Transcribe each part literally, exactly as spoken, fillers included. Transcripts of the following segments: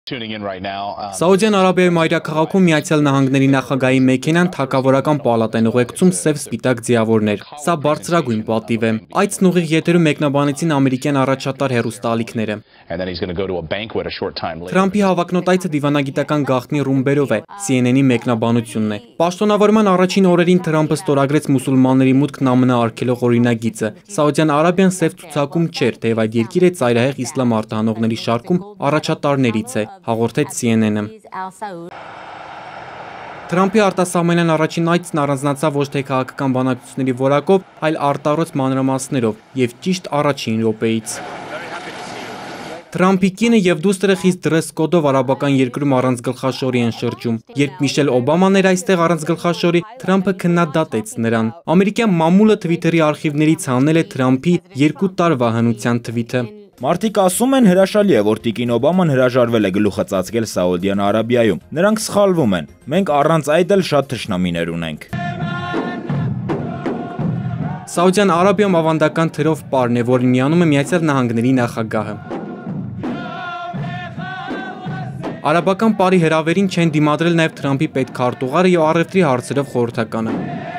Սաուդյան Արաբիայի մայրաքաղաքում Միացյալ Նահանգների նախագահի մեքենան թագավորական պալատ են ուղեկցում սև-սպիտակ ձիավորներ։ Սա բարձրագույն պատիվ է։ Այցն ուղիղ եթերում մեկնաբանեցին ամերիկյան առաջատար հեռուստաալիքները։ Թրամփի հավակնոտ այցը դիվանագիտական գաղտնի ռումբերով է, C N N-ի մեկնաբանությունն է։ Պաշտոնավարման առաջին օրերին Թրամփը ստորագրեց մուսուլմանների մուտքն ԱՄՆ արգելող օրինագիծը։ Սաուդյան Արաբիան սև ցուցակում չէր, թեև այդ երկիրը ծայրահեղ իսլամ արտահանողների շարքում առաջատարներից է, հաղորդեց C N N-ը։ Թրամփի արտասահմանյան առաջին այցն առանձնացավ ոչ թե քաղաքական բանակցությունների որակով, այլ արտառոց մանրամասներով և ճիշտ առաջին րոպեից։ Թրամփի կինը և դուստրը խիստ դրես կոդով արաբական երկրում առանց գլխաշորի են շրջում։ Երբ Միշել Օբաման էր այստեղ առանց գլխաշորի, Թրամփը քննադատեց նրան։ Ամերիկյան մամուլը Թվիթերի արխիվներից հանել է Թրամփի երկու տարվա հնության թվիթը։ Մարդիկ ասում են հրաշալի է, որ տիկին Օբաման հրաժարվել է գլուխը ծածկել Սաուդյան Արաբիայում։ Նրանք սխալվում են։ Մենք առանց այդ էլ շատ թշնամիներ ունենք։ Սաուդյան Արաբիայում ավանդական թրով պարն է, որին միանում է Միացյալ Նահանգների նախագահը։ Արաբական պարի հրավերին չեն դիմադրել նաև Թրամփի պետքարտուղարը և առևտրի հարցերով խորհրդականը։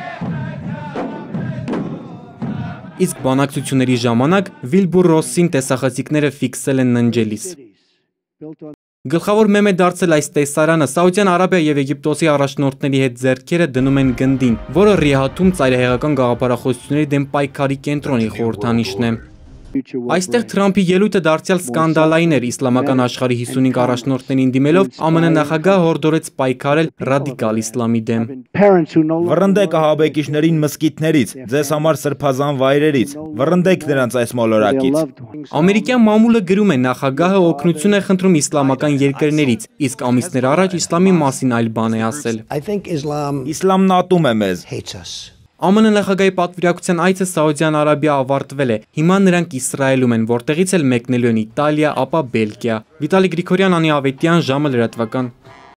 Իսկ բանակցությունների ժամանակ Վիլբուր Ռոսսին տեսախցիկները ֆիքսել են ննջելիս։ Գլխավոր մեմ է դարձել այս տեսարանը։ Սաուդյան Արաբիա և Եգիպտոսի առաջնորդների հետ ձեռքերը դնում են գնդին, որը Ռիադում ծայրահեղական գաղափարախոսությունների դեմ պայքարի կենտրոնի խորհրդանիշն է։ Այստեղ Թրամփի ելույթը դարձյալ սկանդալային էր իսլամական աշխարհի հիսունհինգ առաջնորդներին դիմելով, ԱՄՆ նախագահը հորդորեց պայքարել ռադիկալ իսլամի դեմ։ Վռնդեք ահաբեկիչներին մզկիթներից, ձեզ համար սրբազան վայրերից, վռնդեք նրանց այս մոլորակից։ Ամերիկյան մամուլը գրում է, նախագահը օգնություն է խնդրում իսլամական երկրներից, իսկ ամիսներ առաջ իսլամի մասին այլ բան է ասել։ Իսլամն ատում է մեզ։ ԱՄՆ նախագահի պատվիրակության այցը Սաուդյան Արաբիա ավարտվել է։ Հիմա նրանք Իսրայելում են, որտեղից էլ մեկնելու են Իտալիա, ապա Բելգիա։ Վիտալի Գրիգորյան, Անի Ավետյան, ժամը լրատվական։